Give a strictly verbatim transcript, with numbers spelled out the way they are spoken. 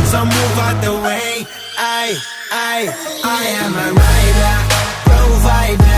so move out the way. I, I, I am a rider, provider.